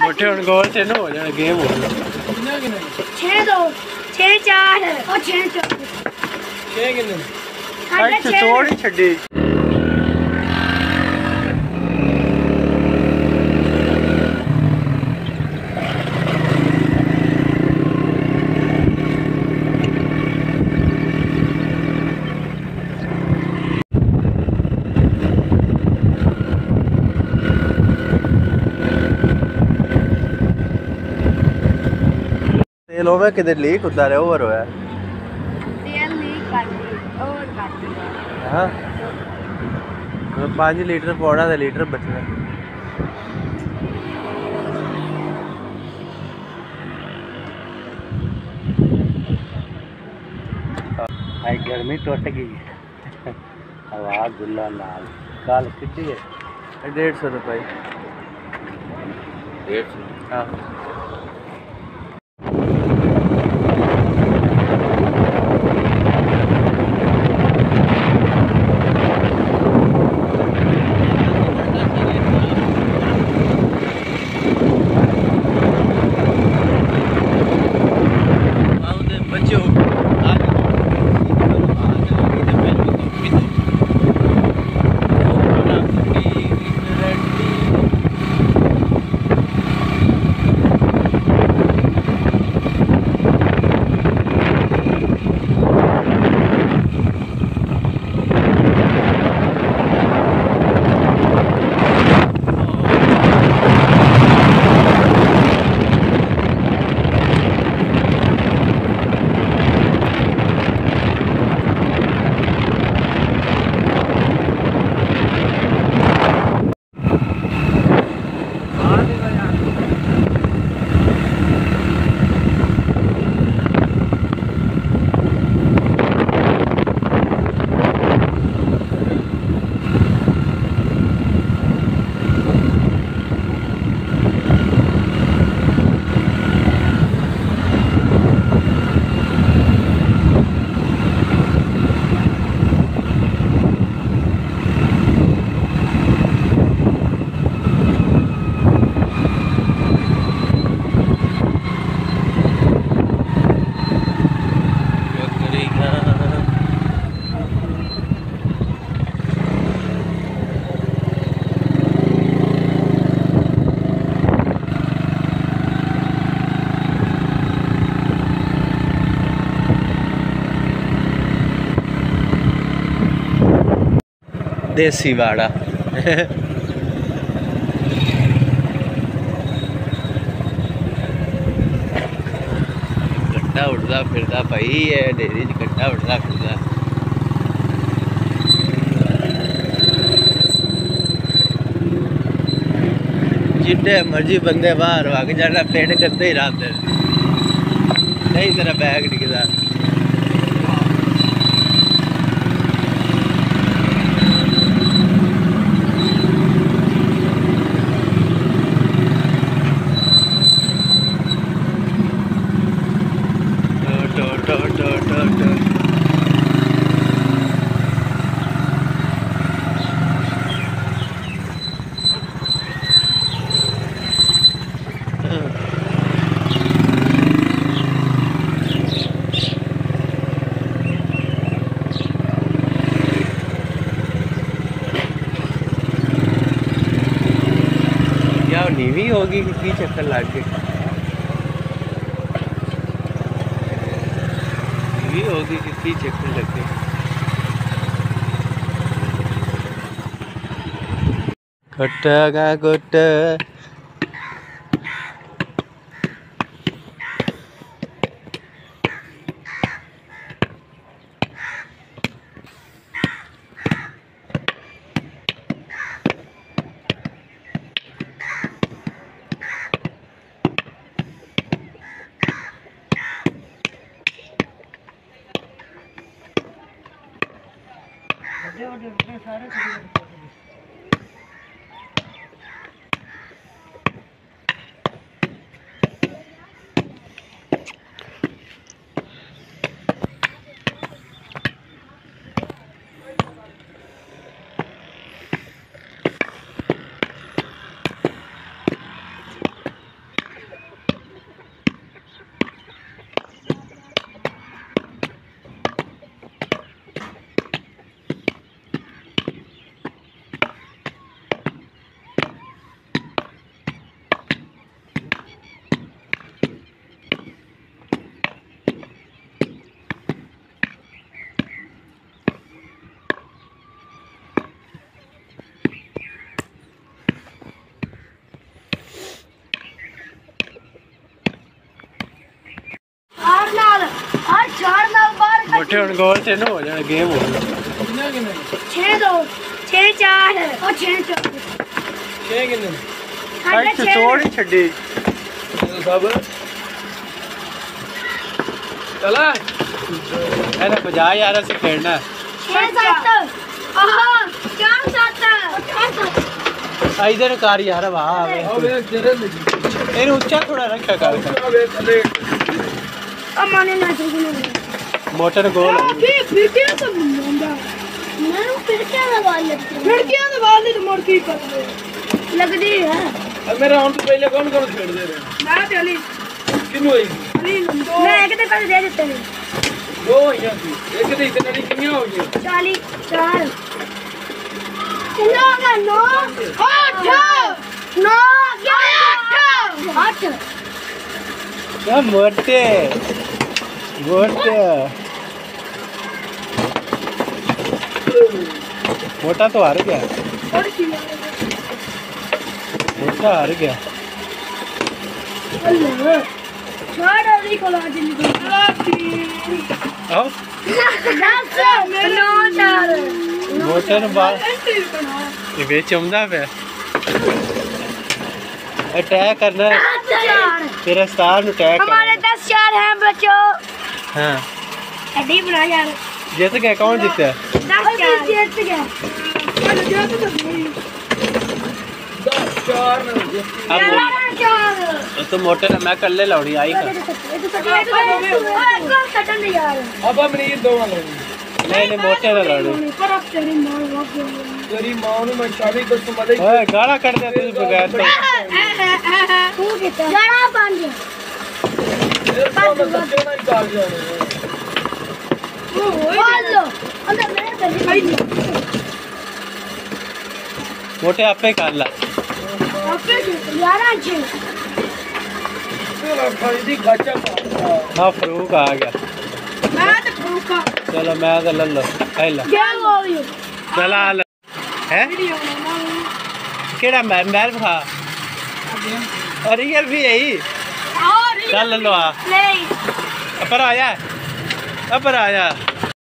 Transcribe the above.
मुठे हुन गोल से नो हो जाना गेम हो 6-2 6-4 और 6-4 6 किन्ने अच्छा तोड़ ही छड्डी तेल होवे किधर लीक होता रहे ओवर होया तेल लीक कर दी ओवर कर दी हां 5 लीटर पौड़ा दा लीटर बचना आई गर्मी टूट गई हवा गुल्ला नाल कल कितनी है 150 रुपए 150 हां देसी वाड़ा कट्टा उड़दा फिरदा भाई है डेरी च कट्टा उड़दा फिरदा जिन्ने मर्जी बंदे बाहर वग जाना पेट करते ही रहते नहीं तेरा बैग डिगदा नीवी होगी कि चक्कर लग गए नीवी होगी कि चक्कर लग गए कट्टा का कट्टा मोटे हुन गोल से ना हो जाए गेम हो 6-2 6-4 और 6-4 6 किन्ने कट छोड़ ही छड़ी सब चला अरे बजा यार से खेलना 6-7 आहा 4-7 इधर कार यार वाह अबे जरे लगी इन ऊंचा थोड़ा रखा कर अबे थले अब माने ना चाहिए मोटर गोल अभी फिरकियां तो मुंडा मैं फिरकियां दबा ले तो मोड़ की कर लग दी है अब मेरा ऑन तो पहले कौन छेड़ दे रहे मैं चली किनु होई अली मैं एक तो कर दे देते हैं दो यहाँ थी एक तो इतनी कितनी हो गई 4 कितना 9 8 9 8 क्या मोटे मोटे मोटा तो हार गया और किया मोटा हार गया अल्लाह छोड़ अली को लाज निकल आओ 10 मोटे ने बाल ये बेच आंदा पे अटैक करना तेरा स्टार नु अटैक हमारे 10-4 हैं बच्चों हां एडी बना यार जीत गए कौन जीता 10-4 जीत गए तो मोटे ने मैं कल्ले लौड़ी आई कर अब मुनीर दो वाले नहीं मोटे ने लौड़ी तेरी मां ने मैं शादी को मदद ओए गाना कर दे तू बगैर तो तू कितना गाना बन गया तेरे को मैं सच्चे नहीं काल जा रहे बोलो अंदर मैं चली मोटे आपे कर ला आपे 11 छे तेरा फायदी गाचा हाँ फरूक आ गया मैं तो भूखा चलो मैं तो ले लो है ला क्या हो गया चला है केड़ा मैल खा रियल भी यही और चल लो आ नहीं पर आया अब पर आया